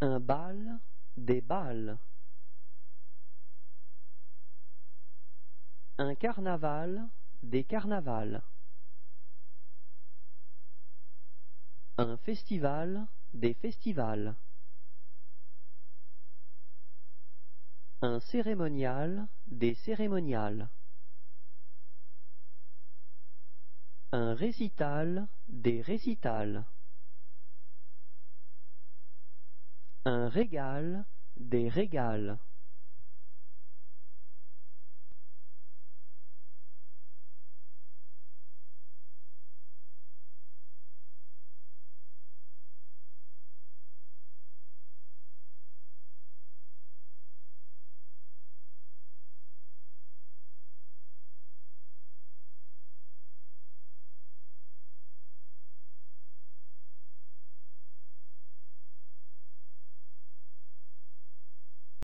Un bal, des balles. Un carnaval, des carnavals. Un festival, des festivals. Un cérémonial, des cérémoniales. Un récital, des récitals. Un régal, des régals.